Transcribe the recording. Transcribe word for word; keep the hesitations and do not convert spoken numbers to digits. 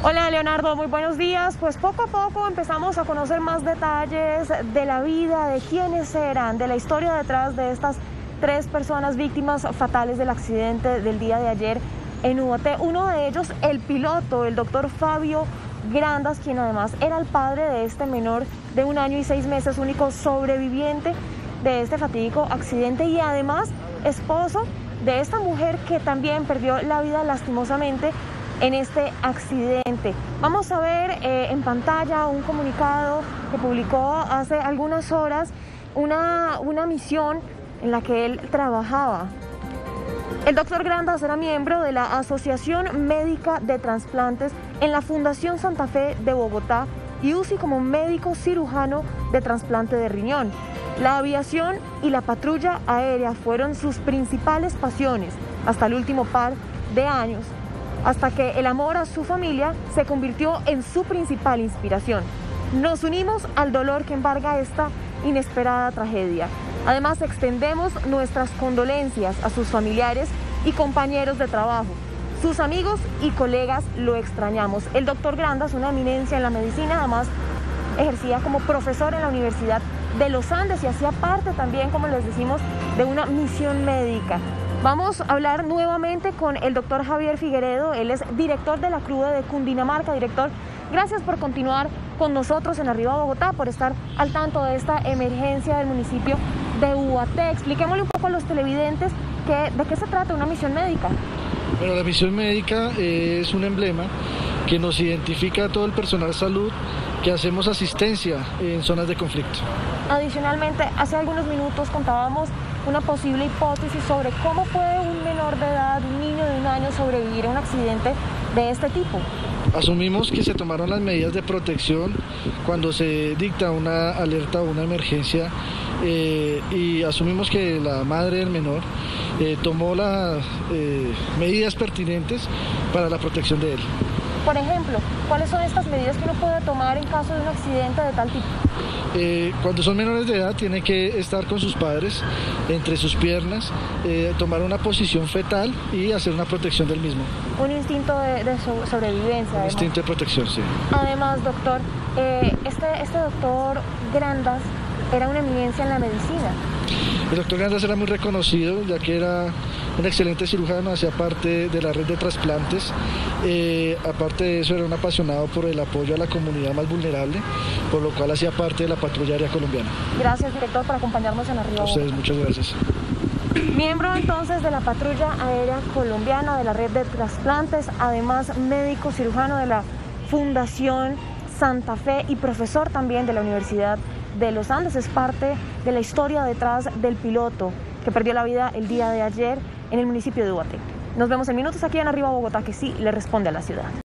Hola Leonardo, muy buenos días. Pues poco a poco empezamos a conocer más detalles de la vida, de quiénes eran, de la historia detrás de estas tres personas víctimas fatales del accidente del día de ayer en Ubaté. Uno de ellos, el piloto, el doctor Fabio Grandas, quien además era el padre de este menor de un año y seis meses, único sobreviviente de este fatídico accidente y además esposo de esta mujer que también perdió la vida lastimosamente en este accidente. Vamos a ver eh, en pantalla un comunicado que publicó hace algunas horas una, una misión en la que él trabajaba. El doctor Grandas era miembro de la Asociación Médica de Trasplantes en la Fundación Santa Fe de Bogotá y U C I como médico cirujano de trasplante de riñón. La aviación y la patrulla aérea fueron sus principales pasiones hasta el último par de años, hasta que el amor a su familia se convirtió en su principal inspiración. Nos unimos al dolor que embarga esta inesperada tragedia. Además, extendemos nuestras condolencias a sus familiares y compañeros de trabajo. Sus amigos y colegas lo extrañamos. El doctor Grandas, una eminencia en la medicina, además ejercía como profesor en la Universidad de los Andes y hacía parte también, como les decimos, de una misión médica. Vamos a hablar nuevamente con el doctor Javier Figueredo, él es director de la C R U D E de Cundinamarca. Director, gracias por continuar con nosotros en Arriba Bogotá, por estar al tanto de esta emergencia del municipio de Ubaté. Expliquémosle un poco a los televidentes que, de qué se trata una misión médica. Bueno, la misión médica es un emblema que nos identifica a todo el personal de salud que hacemos asistencia en zonas de conflicto. Adicionalmente, hace algunos minutos contábamos una posible hipótesis sobre cómo puede un menor de edad, un niño de un año, sobrevivir a un accidente de este tipo. Asumimos que se tomaron las medidas de protección cuando se dicta una alerta o una emergencia eh, y asumimos que la madre del menor eh, tomó las eh, medidas pertinentes para la protección de él. Por ejemplo, ¿cuáles son estas medidas que uno puede tomar en caso de un accidente de tal tipo? Eh, cuando son menores de edad tiene que estar con sus padres entre sus piernas, eh, tomar una posición fetal y hacer una protección del mismo. Un instinto de, de so sobrevivencia. Un además. instinto de protección, sí. Además, doctor, eh, este, este doctor Grandas era una eminencia en la medicina. El doctor Grandas era muy reconocido, ya que era un excelente cirujano, hacía parte de la red de trasplantes. Eh, aparte de eso, era un apasionado por el apoyo a la comunidad más vulnerable, por lo cual hacía parte de la patrulla aérea colombiana. Gracias, director, por acompañarnos en Arriba. A ustedes, muchas gracias. Miembro entonces de la patrulla aérea colombiana, de la red de trasplantes, además médico cirujano de la Fundación Santa Fe y profesor también de la Universidad de los Andes. Es parte de la historia detrás del piloto que perdió la vida el día de ayer en el municipio de Ubaté. Nos vemos en minutos aquí en Arriba Bogotá, que sí le responde a la ciudad.